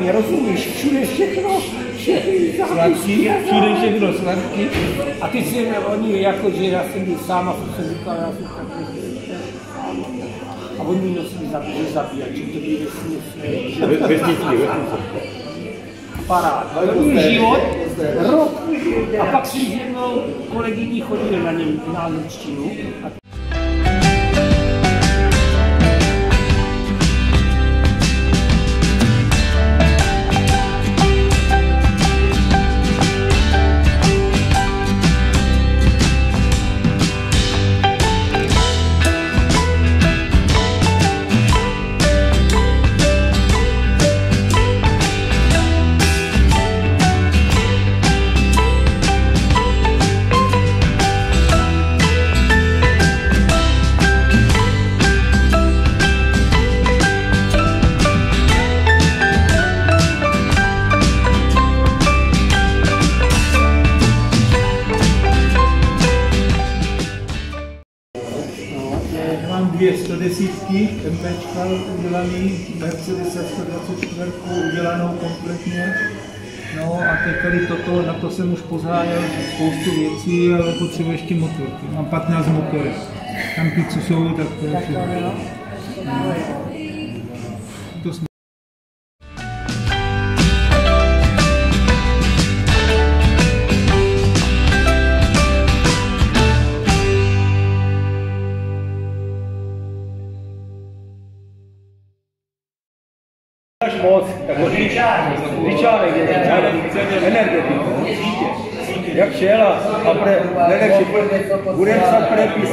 rozumíš, všude všechno, sladký, všude všechno sladký. A ty si oni jako, že já jsem byl sám a jsem říkal, já jsem tak sám. A oni mi nosili zabíjači, to byly vesnice. Parád. Život, rok. A pak jsem s jednou kolegyní chodil na něm na angličtinu. Mám 110 MPčka udělaný, Mercedes 124 udělanou kompletně. No a teď tady toto, na to jsem už pozháněl spoustu věcí, ale potřebuji ještě motorky. Mám 15 motorek. Tam ty, co jsou, tak to je všechno. To jsme... moc, jako Ličánek je energetiku, jak šel a nejlepší, budeme psat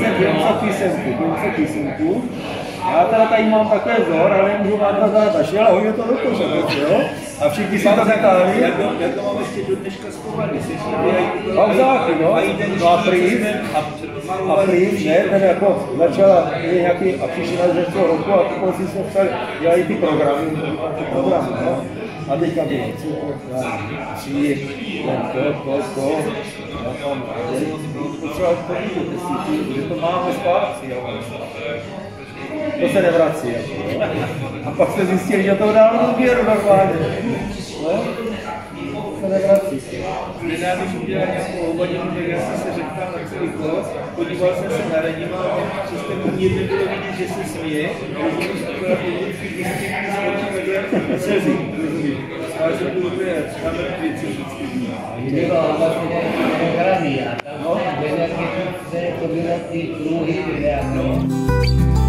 písemku. Já tady mám takový vzor, ale nemůžu mát na záda, šel a hodil to do koše, jo? A všichni si to zatáhli. Já to mám ještě do dneška schovaný, Mám záky, no. A prým, ne, ten jako začala nějaký, a přišli na řečního roku a potom si jsme psali, dělají ty programy, no. A teďka bylo, tři, to. Já tam, potřeba podívat, že to máme zpátky, jo. To se nevrací, jako, a pak jsme zjistili, že to dávno odběru normálně. No? To se nevrací. Nedávno, když udělal nějakou hovadinu, tak já jsem se řekl na celý klos, podíval jsem se na Radima a přes ten mírně bylo vidět, že se směje, rozumím, že to je skočí a slzy. Ale jsem byl úplně třeba mrtvý, co vždycky dní. Bylo vlastně hraný a tam energetice to bylo ty druhy, které